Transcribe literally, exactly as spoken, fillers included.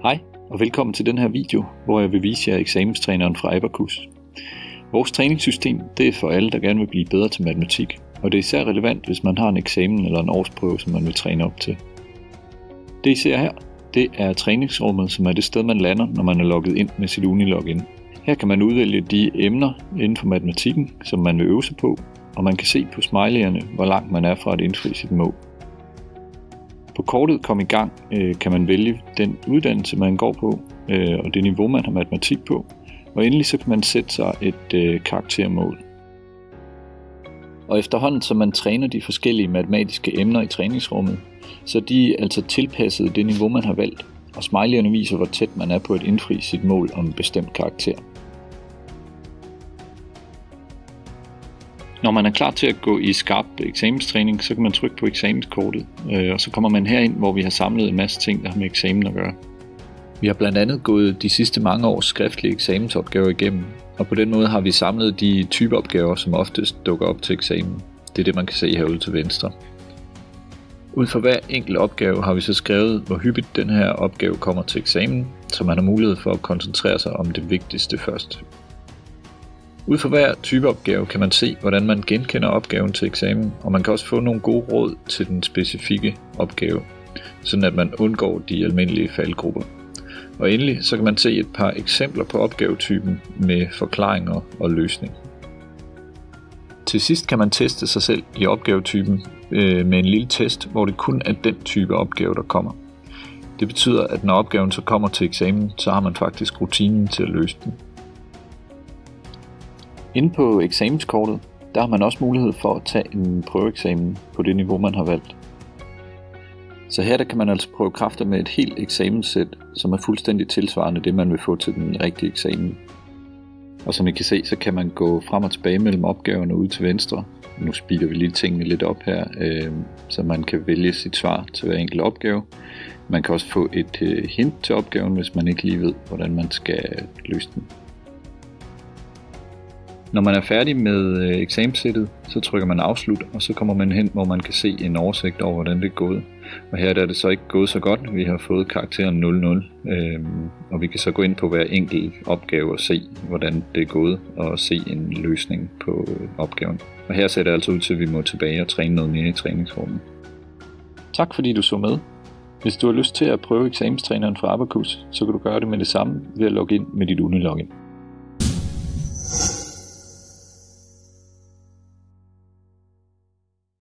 Hej og velkommen til den her video, hvor jeg vil vise jer eksamenstræneren fra Abacus. Vores træningssystem det er for alle, der gerne vil blive bedre til matematik, og det er især relevant, hvis man har en eksamen eller en årsprøve, som man vil træne op til. Det I ser her, det er træningsrummet, som er det sted, man lander, når man er logget ind med sit Uni-login. Her kan man udvælge de emner inden for matematikken, som man vil øve sig på, og man kan se på smileyerne, hvor langt man er fra at indfri sit mål. På kortet Kom i gang kan man vælge den uddannelse, man går på, og det niveau, man har matematik på, og endelig så kan man sætte sig et karaktermål. Og efterhånden, som man træner de forskellige matematiske emner i træningsrummet, så er de altså tilpasset det niveau, man har valgt, og smileyerne viser, hvor tæt man er på at indfri sit mål om en bestemt karakter. Når man er klar til at gå i skarp eksamenstræning, så kan man trykke på eksamenskortet, og så kommer man herind, hvor vi har samlet en masse ting, der har med eksamen at gøre. Vi har blandt andet gået de sidste mange års skriftlige eksamensopgaver igennem, og på den måde har vi samlet de type opgaver, som oftest dukker op til eksamen. Det er det, man kan se herude til venstre. Ud for hver enkelt opgave har vi så skrevet, hvor hyppigt den her opgave kommer til eksamen, så man har mulighed for at koncentrere sig om det vigtigste først. Ud for hver type opgave kan man se, hvordan man genkender opgaven til eksamen, og man kan også få nogle gode råd til den specifikke opgave, sådan at man undgår de almindelige faldgrupper. Og endelig så kan man se et par eksempler på opgavetypen med forklaringer og løsning. Til sidst kan man teste sig selv i opgavetypen øh, med en lille test, hvor det kun er den type opgave, der kommer. Det betyder, at når opgaven så kommer til eksamen, så har man faktisk rutinen til at løse den. Inde på eksamenskortet, der har man også mulighed for at tage en prøveeksamen på det niveau, man har valgt. Så her der kan man altså prøve kræfter med et helt eksamenssæt, som er fuldstændig tilsvarende det, man vil få til den rigtige eksamen. Og som I kan se, så kan man gå frem og tilbage mellem opgaverne ude til venstre. Nu speeder vi lige tingene lidt op her, øh, så man kan vælge sit svar til hver enkelt opgave. Man kan også få et øh, hint til opgaven, hvis man ikke lige ved, hvordan man skal løse den. Når man er færdig med eksamenssættet, så trykker man afslut, og så kommer man hen, hvor man kan se en oversigt over, hvordan det er gået. Og her er det så ikke gået så godt. Vi har fået karakteren nul nul, øh, og vi kan så gå ind på hver enkelt opgave og se, hvordan det er gået, og se en løsning på opgaven. Og her ser det altså ud til, at vi må tilbage og træne noget mere i træningsrummet. Tak fordi du så med. Hvis du har lyst til at prøve eksamenstræneren fra Abacus, så kan du gøre det med det samme ved at logge ind med dit Uni-login.